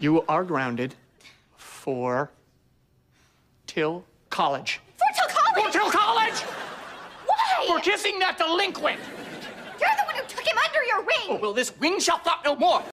You are grounded for till college. For till college? For till college! Why? For kissing that delinquent! You're the one who took him under your wing. Oh, well, this wing shall thought no more.